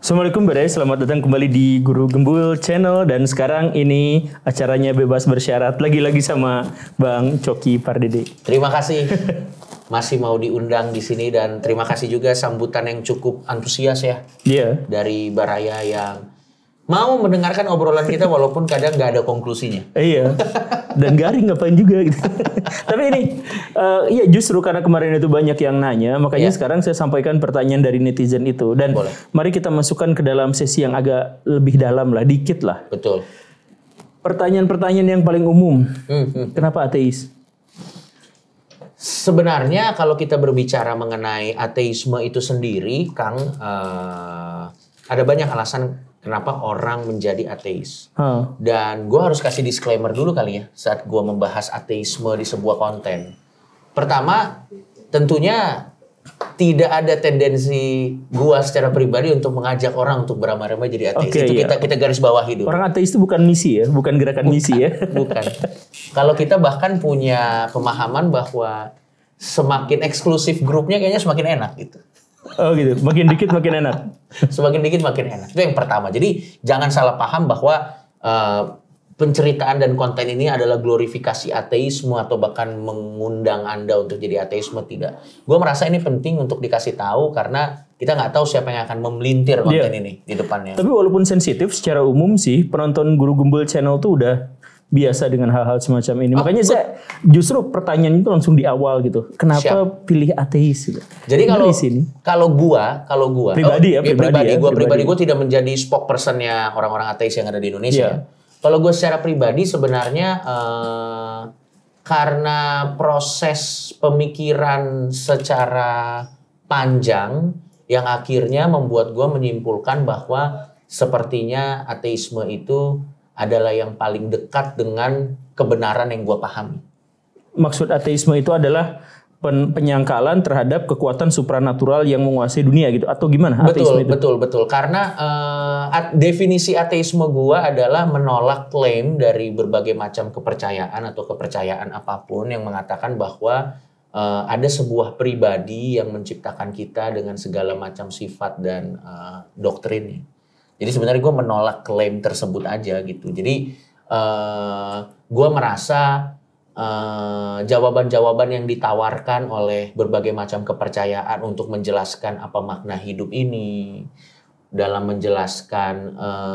Assalamualaikum Badai, selamat datang kembali di Guru Gembul Channel. Dan sekarang ini acaranya bebas bersyarat, lagi-lagi sama Bang Coki Pardede. Terima kasih masih mau diundang di sini, dan terima kasih juga sambutan yang cukup antusias ya. Iya. Dari Baraya yang mau mendengarkan obrolan kita walaupun kadang nggak ada konklusinya. Iya. Dan garing ngapain juga gitu. Tapi ini ya justru karena kemarin itu banyak yang nanya, makanya sekarang saya sampaikan pertanyaan dari netizen itu. Dan Boleh. Mari kita masukkan ke dalam sesi yang agak lebih dalam lah, dikit lah. Betul. Pertanyaan-pertanyaan yang paling umum. Kenapa ateis? Sebenarnya kalau kita berbicara mengenai ateisme itu sendiri, Kang, ada banyak alasan kenapa orang menjadi ateis. Dan gue harus kasih disclaimer dulu kali ya saat gue membahas ateisme di sebuah konten. Pertama, tentunya tidak ada tendensi gue secara pribadi untuk mengajak orang untuk beramai-ramai jadi ateis. Oke, itu iya. kita garis bawahi dulu. Orang ateis itu bukan misi ya, bukan gerakan misi ya. Bukan. Kalau kita bahkan punya pemahaman bahwa semakin eksklusif grupnya kayaknya semakin enak gitu. Oh gitu, makin dikit makin enak. Semakin dikit makin enak. Itu yang pertama. Jadi jangan salah paham bahwa penceritaan dan konten ini adalah glorifikasi ateisme atau bahkan mengundang Anda untuk jadi ateisme. Tidak. Gue merasa ini penting untuk dikasih tahu karena kita nggak tahu siapa yang akan memelintir konten ini di depannya. Tapi walaupun sensitif, secara umum sih penonton Guru Gembul Channel tuh udah biasa dengan hal-hal semacam ini. Makanya saya justru pertanyaan itu langsung di awal gitu. Kenapa pilih ateis gitu? Jadi kalau gua pribadi gua tidak menjadi spokespersonnya orang-orang ateis yang ada di Indonesia. Kalau gua secara pribadi sebenarnya karena proses pemikiran secara panjang yang akhirnya membuat gua menyimpulkan bahwa sepertinya ateisme itu adalah yang paling dekat dengan kebenaran yang gue pahami. Maksud ateisme itu adalah penyangkalan terhadap kekuatan supranatural yang menguasai dunia gitu, atau gimana? Betul. Karena definisi ateisme gue adalah menolak klaim dari berbagai macam kepercayaan atau kepercayaan apapun yang mengatakan bahwa ada sebuah pribadi yang menciptakan kita dengan segala macam sifat dan doktrinnya. Jadi sebenarnya gue menolak klaim tersebut aja gitu. Jadi gue merasa jawaban-jawaban yang ditawarkan oleh berbagai macam kepercayaan untuk menjelaskan apa makna hidup ini, dalam menjelaskan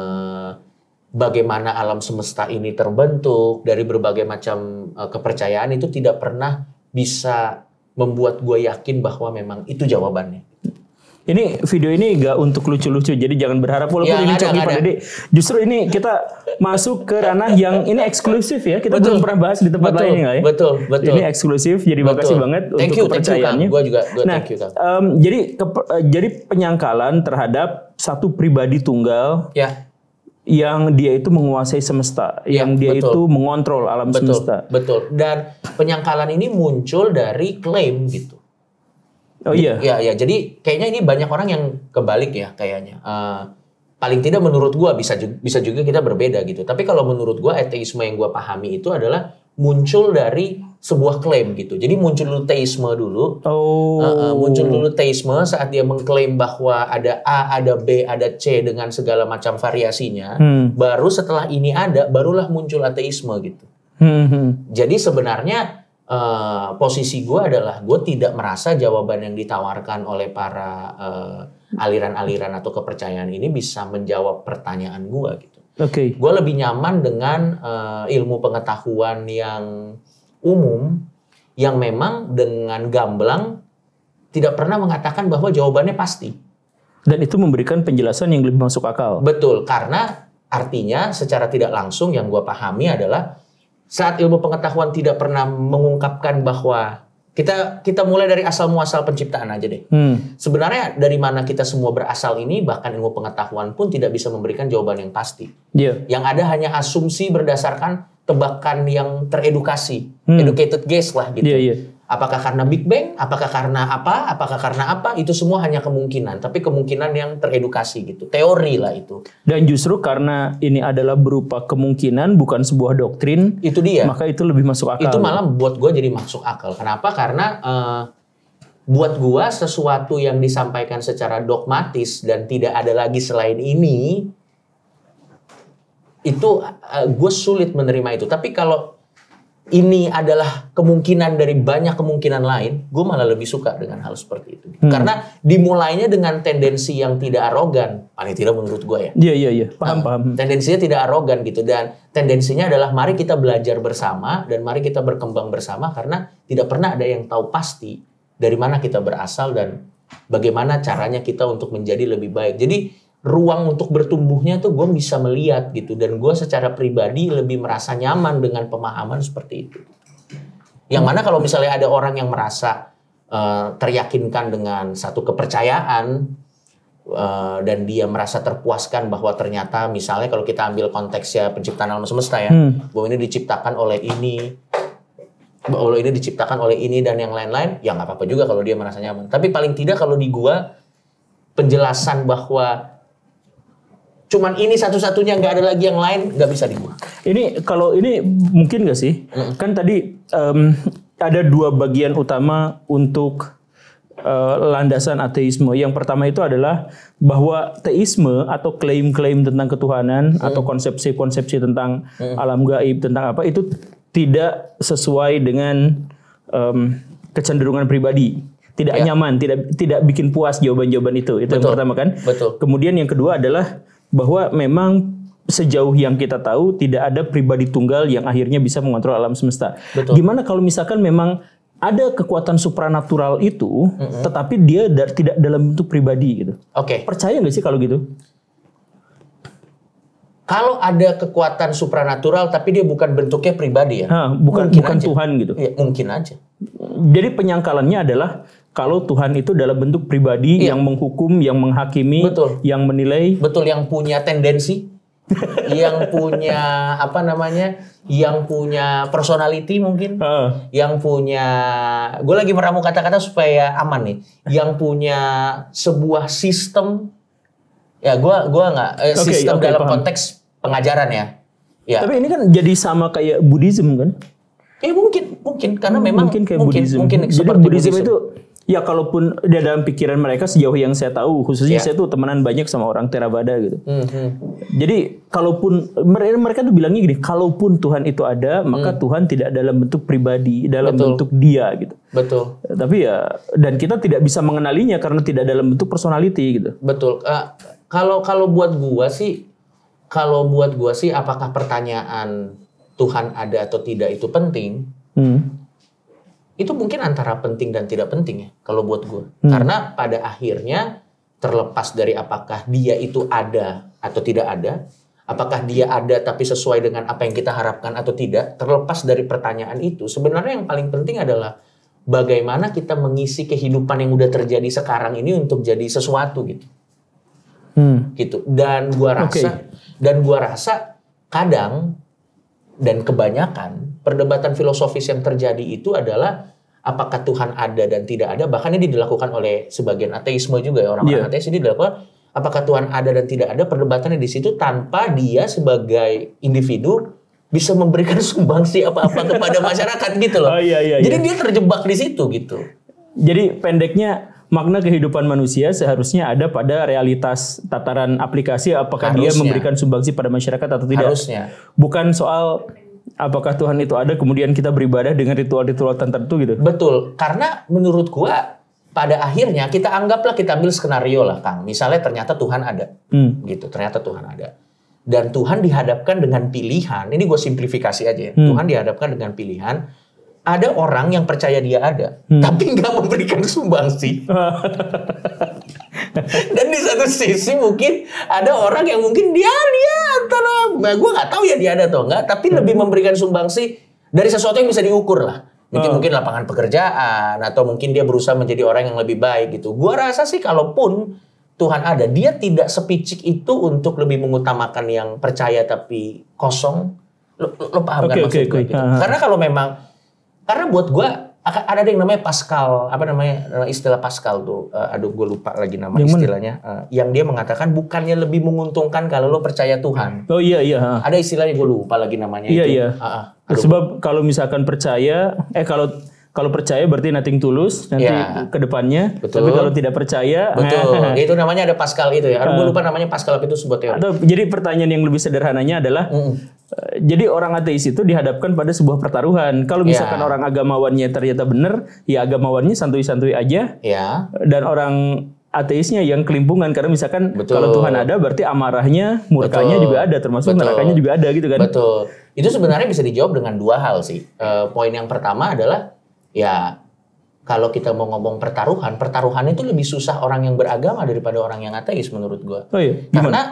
bagaimana alam semesta ini terbentuk dari berbagai macam kepercayaan, itu tidak pernah bisa membuat gue yakin bahwa memang itu jawabannya. Ini video ini gak untuk lucu-lucu, jadi jangan berharap walaupun ini Coki Pardede. Justru ini kita masuk ke ranah yang ini eksklusif ya. Kita belum pernah bahas di tempat lain ya. Betul. Ini eksklusif, jadi makasih banget untuk kepercayaannya. Gue juga thank you, Kang. Jadi penyangkalan terhadap satu pribadi tunggal yang dia itu menguasai semesta, yang dia itu mengontrol alam semesta. Betul. Dan penyangkalan ini muncul dari klaim gitu. Oh iya. Ya. Jadi kayaknya ini banyak orang yang kebalik ya kayaknya. Paling tidak menurut gua bisa juga kita berbeda gitu. Tapi kalau menurut gua ateisme yang gua pahami itu adalah muncul dari sebuah klaim gitu. Jadi muncul dulu teisme dulu. Muncul dulu teisme saat dia mengklaim bahwa ada A, ada B, ada C dengan segala macam variasinya. Baru setelah ini ada, barulah muncul ateisme gitu. Jadi sebenarnya posisi gue adalah gue tidak merasa jawaban yang ditawarkan oleh para aliran-aliran atau kepercayaan ini bisa menjawab pertanyaan gue gitu. Gue lebih nyaman dengan ilmu pengetahuan yang umum yang memang dengan gamblang tidak pernah mengatakan bahwa jawabannya pasti. Dan itu memberikan penjelasan yang lebih masuk akal. Betul, karena artinya secara tidak langsung yang gue pahami adalah saat ilmu pengetahuan tidak pernah mengungkapkan bahwa kita mulai dari asal muasal penciptaan aja deh. Sebenarnya dari mana kita semua berasal ini, bahkan ilmu pengetahuan pun tidak bisa memberikan jawaban yang pasti. Yang ada hanya asumsi berdasarkan tebakan yang teredukasi, educated guess lah gitu. Apakah karena Big Bang, apakah karena apa, itu semua hanya kemungkinan. Tapi kemungkinan yang teredukasi gitu, teori lah itu. Dan justru karena ini adalah berupa kemungkinan, bukan sebuah doktrin. Itu dia. Maka itu lebih masuk akal. Itu malah buat gue jadi masuk akal. Kenapa? Karena buat gua sesuatu yang disampaikan secara dogmatis dan tidak ada lagi selain ini, itu gue sulit menerima itu. Tapi kalau ini adalah kemungkinan dari banyak kemungkinan lain, gue malah lebih suka dengan hal seperti itu. Karena dimulainya dengan tendensi yang tidak arogan, paling tidak menurut gue ya. Iya. Paham. Tendensinya tidak arogan gitu, dan tendensinya adalah mari kita belajar bersama dan mari kita berkembang bersama, karena tidak pernah ada yang tahu pasti dari mana kita berasal dan bagaimana caranya kita untuk menjadi lebih baik. Jadi ruang untuk bertumbuhnya tuh gue bisa melihat gitu, dan gue secara pribadi lebih merasa nyaman dengan pemahaman seperti itu. Yang mana kalau misalnya ada orang yang merasa teryakinkan dengan satu kepercayaan dan dia merasa terpuaskan bahwa ternyata misalnya kalau kita ambil konteksnya penciptaan alam semesta ya, bahwa ini diciptakan oleh ini, dan yang lain-lain, ya nggak apa-apa juga kalau dia merasa nyaman. Tapi paling tidak kalau di gue penjelasan bahwa cuman ini satu-satunya, nggak ada lagi yang lain, nggak bisa dibuat. Ini kalau ini mungkin nggak sih? Kan tadi ada dua bagian utama untuk landasan ateisme. Yang pertama itu adalah bahwa teisme atau klaim-klaim tentang ketuhanan atau konsepsi-konsepsi tentang alam gaib, tentang apa itu tidak sesuai dengan kecenderungan pribadi. Tidak nyaman, tidak bikin puas jawaban-jawaban itu. Itu yang pertama kan. Betul. Kemudian yang kedua adalah bahwa memang sejauh yang kita tahu tidak ada pribadi tunggal yang akhirnya bisa mengontrol alam semesta. Betul. Gimana kalau misalkan memang ada kekuatan supranatural itu, tetapi dia tidak dalam bentuk pribadi gitu? Oke. Percaya nggak sih kalau gitu? Kalau ada kekuatan supranatural tapi dia bukan bentuknya pribadi ya? Bukan Tuhan gitu? Ya, mungkin aja. Jadi penyangkalannya adalah kalau Tuhan itu dalam bentuk pribadi yang menghukum, yang menghakimi, yang menilai. Betul, yang punya tendensi, yang punya yang punya personality mungkin, yang punya, gue lagi meramu kata-kata supaya aman nih, yang punya sebuah sistem, ya gue nggak sistem dalam konteks pengajaran ya. Tapi ini kan jadi sama kayak Buddhism kan? Mungkin karena memang mungkin kayak Buddhism. Jadi seperti Buddhism itu ya kalaupun dia dalam pikiran mereka sejauh yang saya tahu, khususnya saya tuh temenan banyak sama orang Theravada gitu. Jadi kalaupun mereka tuh bilangnya gini, kalaupun Tuhan itu ada, maka Tuhan tidak dalam bentuk pribadi, dalam bentuk dia gitu. Betul. Tapi ya, dan kita tidak bisa mengenalinya karena tidak dalam bentuk personality gitu. Betul. Kalau buat gua sih, apakah pertanyaan Tuhan ada atau tidak itu penting? Itu mungkin antara penting dan tidak penting ya kalau buat gue. Karena pada akhirnya terlepas dari apakah dia itu ada atau tidak ada, apakah dia ada tapi sesuai dengan apa yang kita harapkan atau tidak, terlepas dari pertanyaan itu, sebenarnya yang paling penting adalah bagaimana kita mengisi kehidupan yang udah terjadi sekarang ini untuk jadi sesuatu gitu. Gitu. Dan gua rasa kadang dan kebanyakan perdebatan filosofis yang terjadi itu adalah apakah Tuhan ada dan tidak ada. Bahkan ini dilakukan oleh sebagian ateisme juga ya, orang-orang ateis ini dilakukan apakah Tuhan ada dan tidak ada, perdebatannya di situ tanpa dia sebagai individu bisa memberikan sumbangsi apa-apa kepada masyarakat gitu loh. Jadi dia terjebak di situ gitu. Jadi pendeknya makna kehidupan manusia seharusnya ada pada realitas tataran aplikasi, apakah dia memberikan sumbangsi pada masyarakat atau tidak. Harusnya. Bukan soal apakah Tuhan itu ada kemudian kita beribadah dengan ritual-ritual tertentu gitu. Betul. Karena menurut gua pada akhirnya kita anggaplah, kita ambil skenario lah Kang. Misalnya ternyata Tuhan ada. Gitu. Ternyata Tuhan ada. Dan Tuhan dihadapkan dengan pilihan. Ini gue simplifikasi aja ya. Tuhan dihadapkan dengan pilihan. Ada orang yang percaya dia ada, tapi nggak memberikan sumbangsi. Dan di satu sisi mungkin ada orang yang mungkin dia antara, gue nggak tahu ya dia ada atau enggak, tapi lebih memberikan sumbangsi dari sesuatu yang bisa diukur lah. Mungkin lapangan pekerjaan, atau mungkin dia berusaha menjadi orang yang lebih baik gitu. Gue rasa sih kalaupun Tuhan ada, dia tidak sepicik itu untuk lebih mengutamakan yang percaya tapi kosong. Lo paham kan maksud gue gitu? Karena kalau memang, karena buat gue ada yang namanya Pascal, istilah Pascal tuh, gue lupa lagi nama yang istilahnya, yang dia mengatakan bukannya lebih menguntungkan kalau lo percaya Tuhan. Oh iya. Ada istilahnya, gue lupa lagi namanya itu. Sebab kalau misalkan percaya, kalau kalau percaya berarti nothing tulus nanti Ya. ke depannya. Betul. Tapi kalau tidak percaya, Betul. Itu namanya ada Pascal itu ya. Gue lupa namanya Pascal, tapi itu sebuah teori. atau jadi pertanyaan yang lebih sederhananya adalah jadi orang ateis itu dihadapkan pada sebuah pertaruhan. Kalau misalkan Ya. orang agamawannya ternyata benar, ya agamawannya santuy-santuy aja. Ya. Dan orang ateisnya yang kelimpungan karena misalkan Betul. kalau Tuhan ada berarti amarahnya, murkanya Betul. juga ada, termasuk Betul. nerakanya juga ada gitu kan. Betul. Itu sebenarnya bisa dijawab dengan dua hal sih. Poin yang pertama adalah ya kalau kita mau ngomong pertaruhan itu lebih susah orang yang beragama daripada orang yang ateis menurut gua. Oh iya, gimana? Karena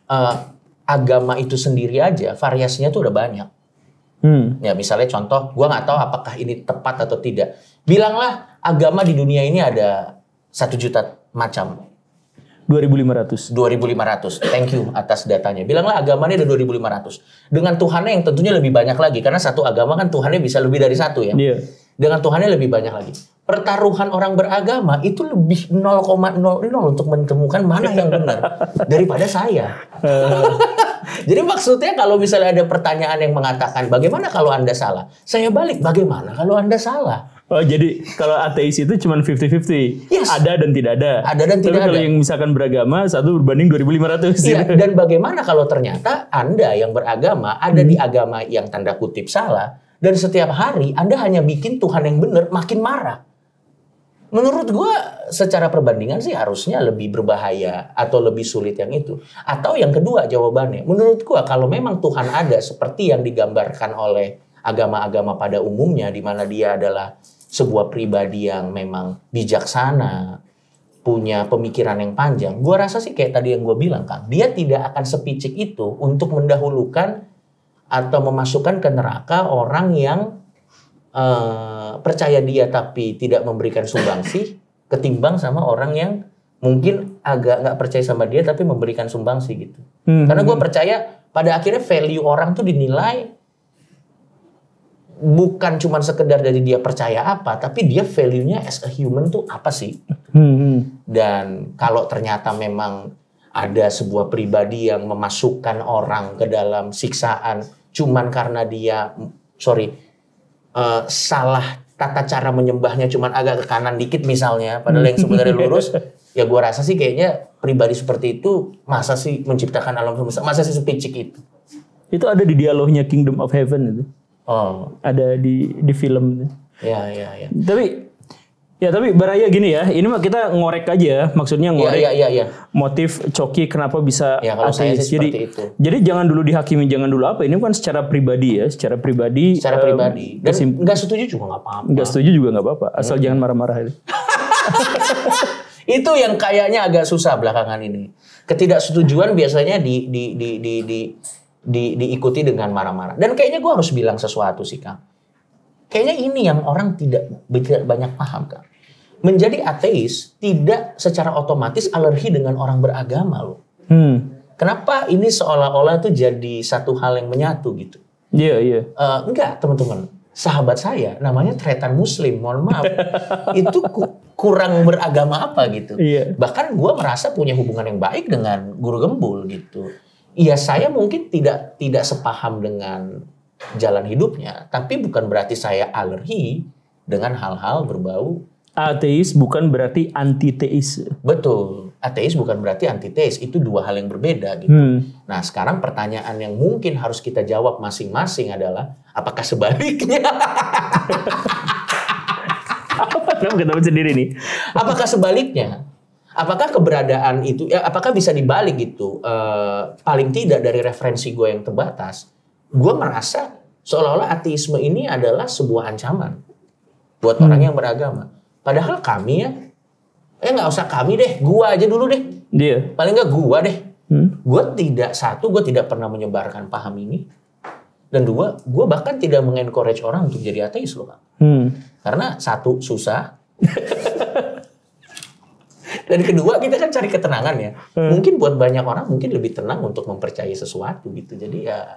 agama itu sendiri aja variasinya tuh udah banyak. Ya misalnya contoh, gua nggak tahu apakah ini tepat atau tidak. Bilanglah agama di dunia ini ada 1 juta macam. 2.500. 2.500. Thank you atas datanya. Bilanglah agamanya ada 2.500. Dengan Tuhannya yang tentunya lebih banyak lagi. Karena satu agama kan Tuhannya bisa lebih dari satu ya. Iya. Dengan Tuhannya lebih banyak lagi. Pertaruhan orang beragama itu lebih 0,00 untuk menemukan mana yang benar daripada saya. Jadi maksudnya kalau misalnya ada pertanyaan yang mengatakan bagaimana kalau Anda salah? Saya balik, bagaimana kalau Anda salah? Oh jadi kalau ateis itu cuma 50-50. Yes. Ada dan tidak ada. Ada dan tidak Tapi kalau ada. yang misalkan beragama 1 berbanding 2.500. Iya, gitu. dan bagaimana kalau ternyata Anda yang beragama ada di agama yang tanda kutip salah, dan setiap hari Anda hanya bikin Tuhan yang benar makin marah. Menurut gua secara perbandingan sih harusnya lebih berbahaya atau lebih sulit yang itu. Atau yang kedua jawabannya, menurut gua kalau memang Tuhan ada seperti yang digambarkan oleh agama-agama pada umumnya, di mana dia adalah sebuah pribadi yang memang bijaksana, punya pemikiran yang panjang. Gua rasa sih kayak tadi yang gua bilang, Kang, dia tidak akan sepicik itu untuk mendahulukan atau memasukkan ke neraka orang yang percaya dia tapi tidak memberikan sumbangsi, ketimbang sama orang yang mungkin agak nggak percaya sama dia tapi memberikan sumbangsi gitu. Karena gue percaya pada akhirnya value orang tuh dinilai bukan cuma sekedar dari dia percaya apa, tapi dia value-nya as a human tuh apa sih? Dan kalau ternyata memang ada sebuah pribadi yang memasukkan orang ke dalam siksaan cuman karena dia salah tata cara menyembahnya cuman agak ke kanan dikit misalnya, padahal yang sebenarnya lurus, ya gue rasa sih kayaknya pribadi seperti itu masa sih menciptakan alam semesta, masa sih sepicik itu. Itu ada di dialognya Kingdom of Heaven itu. Oh, Ada di film itu. ya. Tapi Baraya gini ya, ini mah kita ngorek aja, maksudnya ngorek Ya. motif Coki kenapa bisa Ya kalau saya ateis. sih seperti itu. Jadi jangan dulu dihakimi, jangan dulu apa. Ini kan secara pribadi ya, secara pribadi. Dan nggak setuju juga nggak apa-apa. Nggak setuju juga nggak apa-apa, asal jangan marah-marah itu. Itu yang kayaknya agak susah belakangan ini. Ketidaksetujuan biasanya diikuti dengan marah-marah. Dan kayaknya gue harus bilang sesuatu sih, Kang. Kayaknya ini yang orang tidak banyak paham, Kang. Menjadi ateis tidak secara otomatis alergi dengan orang beragama loh. Kenapa ini seolah-olah itu jadi satu hal yang menyatu gitu? Iya. Enggak, teman-teman. Sahabat saya namanya tretan muslim, mohon maaf. Itu kurang beragama apa gitu. Iya. Bahkan gue merasa punya hubungan yang baik dengan Guru Gembul gitu. Iya, saya mungkin tidak sepaham dengan jalan hidupnya, tapi bukan berarti saya alergi dengan hal-hal berbau. Ateis bukan berarti antiteis. Betul, ateis bukan berarti antiteis, itu dua hal yang berbeda gitu. Nah, sekarang pertanyaan yang mungkin harus kita jawab masing-masing adalah apakah sebaliknya? Kenapa ketawa sendiri nih? Apakah sebaliknya? Apakah keberadaan itu, apakah bisa dibalik gitu? Paling tidak dari referensi gue yang terbatas, gue merasa seolah-olah ateisme ini adalah sebuah ancaman buat orang yang beragama. Padahal kami nggak usah kami deh, gue aja dulu deh. Dia. Paling nggak gue deh. Gue tidak pernah menyebarkan paham ini. Dan dua, gue bahkan tidak mengencourage orang untuk jadi ateis loh, Kak. Karena satu, susah. Dan kedua, kita kan cari ketenangan ya. Mungkin buat banyak orang mungkin lebih tenang untuk mempercayai sesuatu gitu. Jadi ya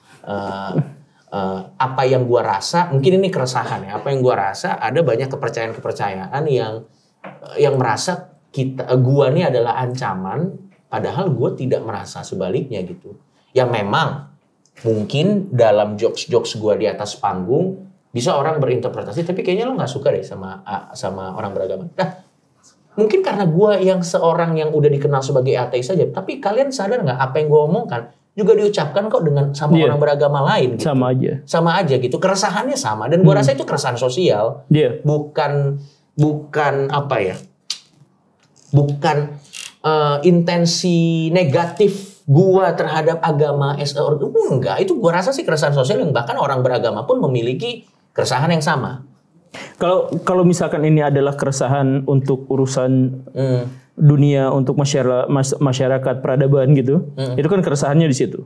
apa yang gua rasa, mungkin ini keresahan ya. Apa yang gua rasa ada banyak kepercayaan-kepercayaan yang merasa gua ini adalah ancaman, padahal gua tidak merasa sebaliknya gitu. Ya memang mungkin dalam jokes-jokes gua di atas panggung Bisa orang berinterpretasi, tapi kayaknya lo nggak suka deh sama orang beragama. Nah, mungkin karena gue yang seorang yang udah dikenal sebagai ateis saja, tapi kalian sadar nggak apa yang gue omongkan juga diucapkan kok dengan sama orang beragama lain gitu. Sama aja gitu, keresahannya sama, dan gue rasa itu keresahan sosial, bukan apa ya, bukan intensi negatif gua terhadap agama enggak. Itu gua rasa sih keresahan sosial yang bahkan orang beragama pun memiliki keresahan yang sama. Kalau misalkan ini adalah keresahan untuk urusan dunia, untuk masyarakat peradaban gitu, itu kan keresahannya di situ.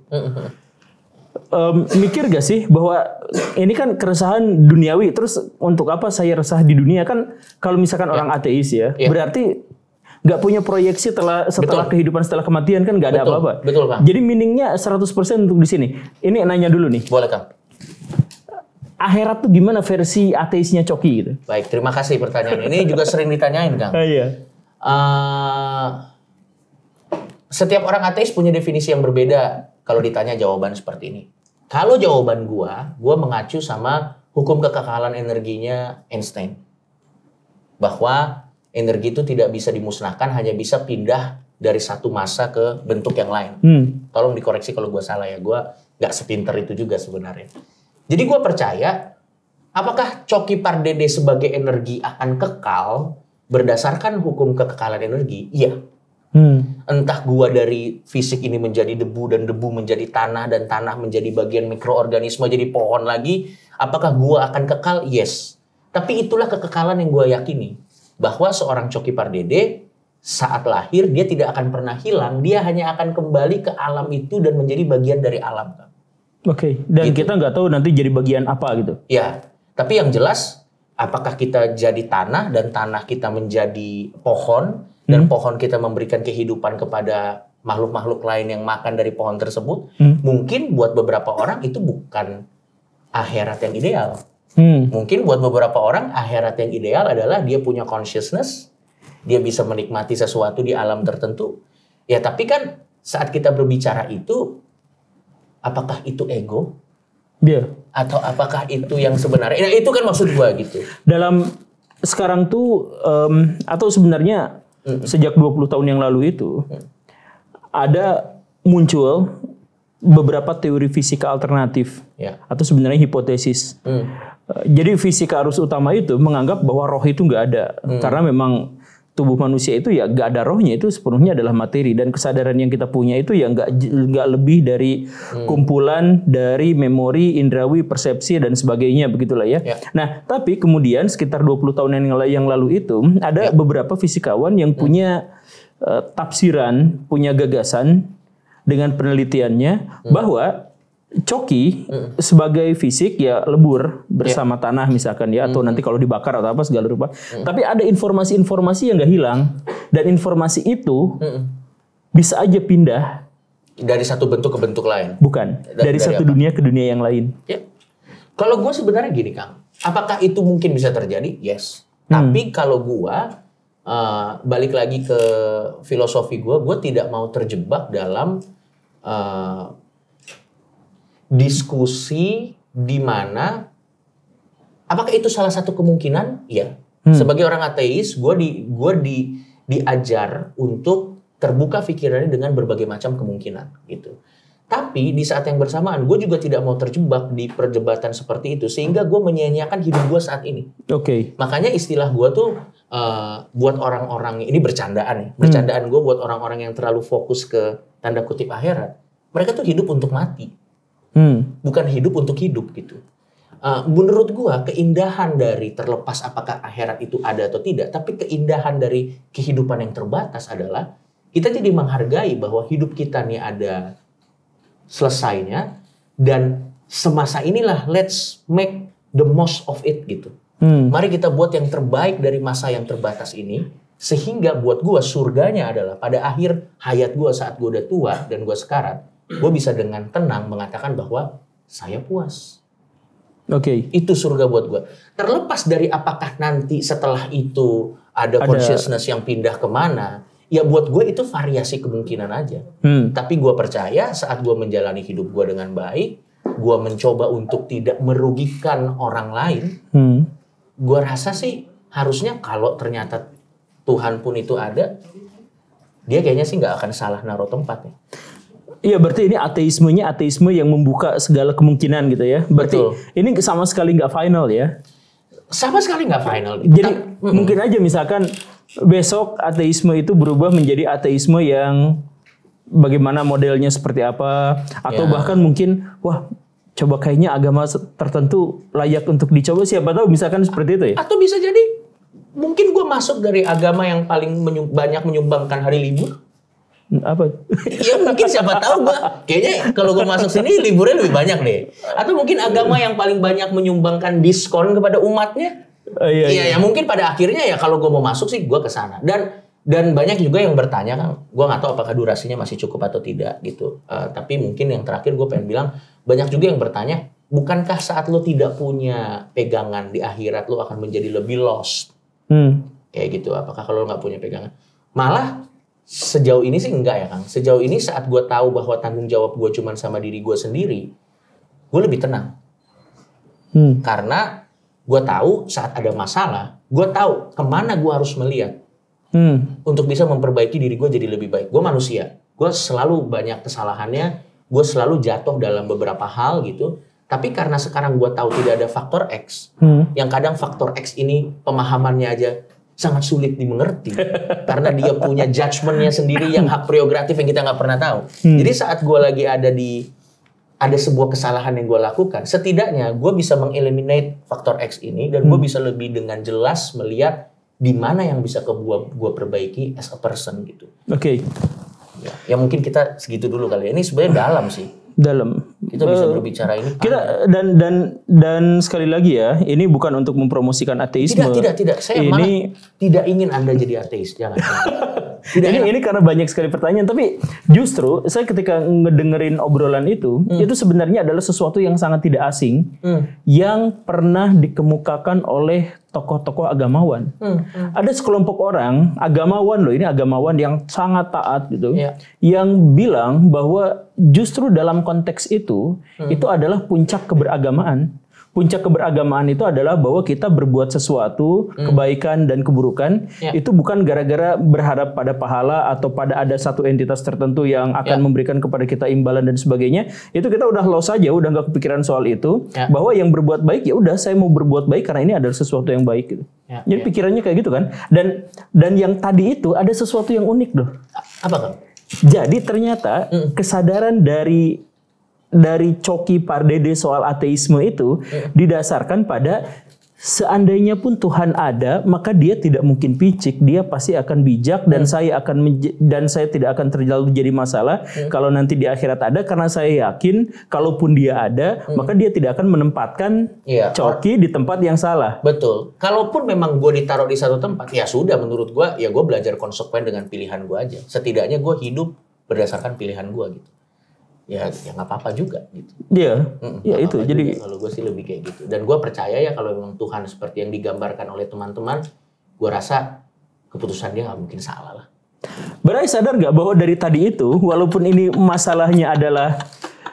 Mikir gak sih bahwa ini kan keresahan duniawi, terus untuk apa saya resah di dunia? Kan kalau misalkan orang ateis ya, berarti nggak punya proyeksi setelah kehidupan, setelah kematian, kan nggak ada apa-apa. Betul, Kang. Jadi meaningnya 100% untuk di sini. Ini nanya dulu nih. Boleh, Kang. Akhirat tuh gimana versi ateisnya Coki gitu? Baik, terima kasih pertanyaan ini juga sering ditanyain, Kang. Iya. Setiap orang ateis punya definisi yang berbeda kalau ditanya jawaban seperti ini. Kalau jawaban gua mengacu sama hukum kekekalan energinya Einstein. Bahwa energi itu tidak bisa dimusnahkan, hanya bisa pindah dari satu masa ke bentuk yang lain. Tolong dikoreksi kalau gue salah ya, gue nggak sepinter itu juga sebenarnya. Jadi gue percaya, apakah Coki Pardede sebagai energi akan kekal berdasarkan hukum kekekalan energi? Iya. Entah gue dari fisik ini menjadi debu, dan debu menjadi tanah, dan tanah menjadi bagian mikroorganisme jadi pohon lagi. Apakah gue akan kekal? Yes. Tapi itulah kekekalan yang gue yakini. Bahwa seorang Coki Pardede saat lahir dia tidak akan pernah hilang, dia hanya akan kembali ke alam itu dan menjadi bagian dari alam. Oke, dan gitu. Kita nggak tahu nanti jadi bagian apa gitu. Ya, tapi yang jelas apakah kita jadi tanah dan tanah kita menjadi pohon dan pohon kita memberikan kehidupan kepada makhluk-makhluk lain yang makan dari pohon tersebut. Mungkin buat beberapa orang itu bukan akhirat yang ideal. Mungkin buat beberapa orang akhirat yang ideal adalah dia punya consciousness, dia bisa menikmati sesuatu di alam tertentu. Ya tapi kan saat kita berbicara itu, apakah itu ego? Atau apakah itu yang sebenarnya? Nah itu kan maksud gua gitu. Dalam sekarang tuh, atau sebenarnya sejak 20 tahun yang lalu itu, ada muncul beberapa teori fisika alternatif, atau sebenarnya hipotesis. Jadi fisika arus utama itu menganggap bahwa roh itu nggak ada, karena memang tubuh manusia itu ya nggak ada rohnya, itu sepenuhnya adalah materi, dan kesadaran yang kita punya itu ya nggak lebih dari kumpulan dari memori, indrawi, persepsi dan sebagainya, begitulah ya. Nah tapi kemudian sekitar 20 tahun yang lalu itu ada beberapa fisikawan yang punya tafsiran, punya gagasan dengan penelitiannya bahwa Coki sebagai fisik ya lebur bersama tanah misalkan ya, atau nanti kalau dibakar atau apa segala rupa. Tapi ada informasi-informasi yang nggak hilang, dan informasi itu bisa aja pindah dari satu bentuk ke bentuk lain. Bukan, dari satu dunia ke dunia yang lain. Ya. Kalau gue sebenarnya gini Kang, apakah itu mungkin bisa terjadi? Yes. Tapi kalau gue balik lagi ke filosofi gue tidak mau terjebak dalam diskusi di mana apakah itu salah satu kemungkinan? Iya. Sebagai orang ateis, gue diajar untuk terbuka pikirannya dengan berbagai macam kemungkinan gitu. Tapi di saat yang bersamaan, gue juga tidak mau terjebak di perdebatan seperti itu, sehingga gue menyia-nyiakan hidup gue saat ini. Makanya istilah gue tuh buat orang-orang ini bercandaan ya, bercandaan gue buat orang-orang yang terlalu fokus ke tanda kutip akhirat. Mereka tuh hidup untuk mati. Bukan hidup untuk hidup gitu. Menurut gua keindahan dari terlepas apakah akhirat itu ada atau tidak, tapi keindahan dari kehidupan yang terbatas adalah kita jadi menghargai bahwa hidup kita nih ada selesainya, dan semasa inilah let's make the most of it gitu. Mari kita buat yang terbaik dari masa yang terbatas ini, sehingga buat gua surganya adalah pada akhir hayat gua saat gua udah tua dan gua sekarat, gue bisa dengan tenang mengatakan bahwa saya puas. Itu surga buat gue. Terlepas dari apakah nanti setelah itu ada consciousness yang pindah kemana, ya buat gue itu variasi kemungkinan aja. Tapi gue percaya saat gue menjalani hidup gue dengan baik, gue mencoba untuk tidak merugikan orang lain, gue rasa sih harusnya kalau ternyata Tuhan pun itu ada, dia kayaknya sih nggak akan salah naruh tempatnya. Iya, berarti ini ateisme yang membuka segala kemungkinan gitu ya. Berarti ini sama sekali nggak final ya. Sama sekali nggak final. Jadi mungkin aja misalkan besok ateisme itu berubah menjadi ateisme yang bagaimana modelnya seperti apa. Atau bahkan mungkin, wah coba kayaknya agama tertentu layak untuk dicoba. Siapa tahu misalkan seperti itu ya. Atau bisa jadi mungkin gue masuk dari agama yang paling banyak menyumbangkan hari libur. Apa? Ya mungkin siapa tahu gue. Kayaknya kalau gue masuk sini liburnya lebih banyak deh. Atau mungkin agama yang paling banyak menyumbangkan diskon kepada umatnya. Iya, ya mungkin pada akhirnya ya kalau gue mau masuk sih gue ke sana. Dan banyak juga yang bertanya kan, gue nggak tahu apakah durasinya masih cukup atau tidak gitu. Tapi mungkin yang terakhir gue pengen bilang, banyak juga yang bertanya, bukankah saat lo tidak punya pegangan di akhirat lo akan menjadi lebih lost? Kayak gitu. Apakah kalau lo nggak punya pegangan? Malah sejauh ini sih enggak ya Kang. Sejauh ini saat gue tahu bahwa tanggung jawab gue cuma sama diri gue sendiri, gue lebih tenang. Karena gue tahu saat ada masalah, gue tahu kemana gue harus melihat untuk bisa memperbaiki diri gue jadi lebih baik. Gue manusia, gue selalu banyak kesalahannya, gue selalu jatuh dalam beberapa hal gitu. Tapi karena sekarang gue tahu tidak ada faktor X, yang kadang faktor X ini pemahamannya aja sangat sulit dimengerti karena dia punya judgementnya sendiri yang hak prerogatif yang kita nggak pernah tahu. Jadi saat gue lagi ada sebuah kesalahan yang gue lakukan, setidaknya gue bisa mengeliminate faktor X ini dan gue bisa lebih dengan jelas melihat di mana yang bisa gue perbaiki as a person gitu. Oke. Ya mungkin kita segitu dulu kali ya. Ini sebenarnya dalam sih. Dalam. Kita bisa berbicara ini. Kita dan sekali lagi ya, ini bukan untuk mempromosikan ateisme. Tidak. Saya malah tidak ingin Anda jadi ateis. Jangan. Ini karena banyak sekali pertanyaan, tapi justru saya ketika ngedengerin obrolan itu sebenarnya adalah sesuatu yang sangat tidak asing yang pernah dikemukakan oleh tokoh-tokoh agamawan. Ada sekelompok orang agamawan loh, ini agamawan yang sangat taat gitu, yang bilang bahwa justru dalam konteks itu adalah puncak keberagamaan. Puncak keberagamaan itu adalah bahwa kita berbuat sesuatu, kebaikan dan keburukan, itu bukan gara-gara berharap pada pahala atau pada ada satu entitas tertentu yang akan memberikan kepada kita imbalan dan sebagainya. Itu kita udah lost aja, udah nggak kepikiran soal itu. Bahwa yang berbuat baik ya udah saya mau berbuat baik karena ini adalah sesuatu yang baik gitu. Jadi pikirannya kayak gitu kan. Dan yang tadi itu ada sesuatu yang unik loh. Apa kan? Jadi ternyata kesadaran dari Coki Pardede soal ateisme itu didasarkan pada seandainya pun Tuhan ada, maka dia tidak mungkin picik, dia pasti akan bijak dan saya tidak akan jadi masalah kalau nanti di akhirat ada, karena saya yakin kalaupun dia ada, maka dia tidak akan menempatkan Coki di tempat yang salah. Betul. Kalaupun memang gue ditaruh di satu tempat, ya sudah menurut gue, ya gue belajar konsekuen dengan pilihan gue aja. Setidaknya gue hidup berdasarkan pilihan gue gitu. Ya nggak apa-apa juga gitu. Iya, ya itu. Jadi kalau gue sih lebih kayak gitu. Dan gue percaya ya kalau memang Tuhan seperti yang digambarkan oleh teman-teman, gue rasa keputusan dia nggak mungkin salah lah. Berai sadar nggak bahwa dari tadi itu, walaupun ini masalahnya adalah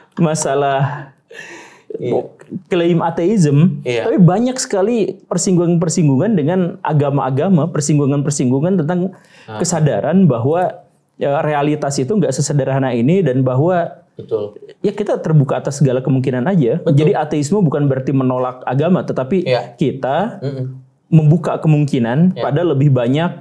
masalah klaim ateisme, tapi banyak sekali persinggungan-persinggungan dengan agama-agama, persinggungan-persinggungan tentang kesadaran bahwa realitas itu nggak sesederhana ini dan bahwa ya kita terbuka atas segala kemungkinan aja. Jadi ateisme bukan berarti menolak agama, tetapi kita membuka kemungkinan pada lebih banyak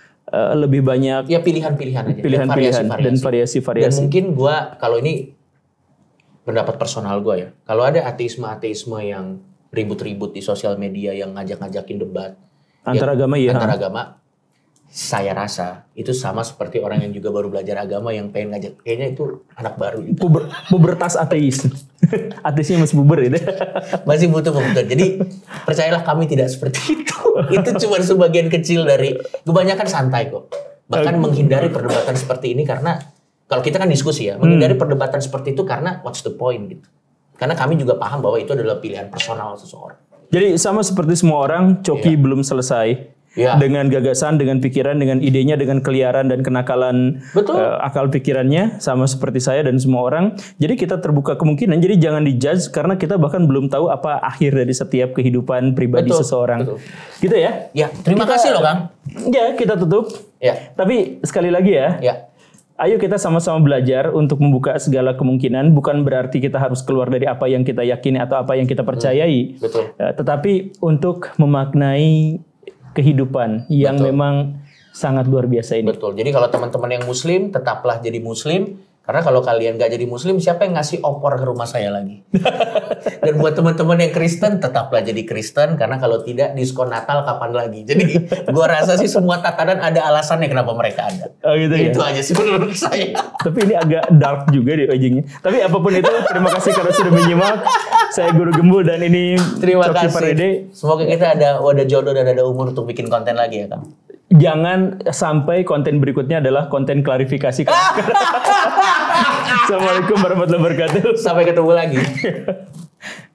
ya pilihan-pilihan aja, pilihan-pilihan dan variasi-variasi. Dan mungkin gue kalau ini pendapat personal gue ya, kalau ada ateisme yang ribut-ribut di sosial media yang ngajak-ngajakin debat antar agama, antar agama, saya rasa itu sama seperti orang yang juga baru belajar agama yang pengen ngajak, kayaknya itu anak baru gitu. Pubertas ateis. Ateisnya masih puber itu. Masih butuh pembentukan. Jadi percayalah kami tidak seperti itu. Itu cuma sebagian kecil dari, kebanyakan santai kok. Bahkan menghindari perdebatan seperti ini karena kalau kita kan diskusi ya, menghindari perdebatan seperti itu karena what's the point gitu. Karena kami juga paham bahwa itu adalah pilihan personal seseorang. Jadi sama seperti semua orang, Coki belum selesai. Ya. Dengan gagasan, dengan pikiran, dengan idenya, dengan keliaran dan kenakalan akal pikirannya sama seperti saya dan semua orang. Jadi kita terbuka kemungkinan. Jadi jangan dijudge karena kita bahkan belum tahu apa akhir dari setiap kehidupan pribadi seseorang. Gitu ya? Ya, terima kasih loh Kang. Ya, kita tutup. Ya. Tapi sekali lagi ya. Ayo kita sama-sama belajar untuk membuka segala kemungkinan. Bukan berarti kita harus keluar dari apa yang kita yakini atau apa yang kita percayai. Tetapi untuk memaknai kehidupan yang memang sangat luar biasa ini. Betul. Jadi kalau teman-teman yang muslim, tetaplah jadi muslim. Karena kalau kalian gak jadi muslim, siapa yang ngasih opor ke rumah saya lagi? Dan buat teman-teman yang Kristen, tetaplah jadi Kristen. Karena kalau tidak, diskon Natal kapan lagi? Jadi gua rasa sih semua tatanan ada alasannya kenapa mereka ada. Oh gitu ya? Itu aja sih menurut saya. Tapi ini agak dark juga di ujungnya. Tapi apapun itu, terima kasih karena sudah menyimak. Saya Guru Gembul dan ini terima Coki kasih. Parede. Semoga kita ada jodoh dan ada umur untuk bikin konten lagi ya Kang. Jangan sampai konten berikutnya adalah konten klarifikasi. Assalamualaikum warahmatullahi wabarakatuh. Sampai ketemu lagi.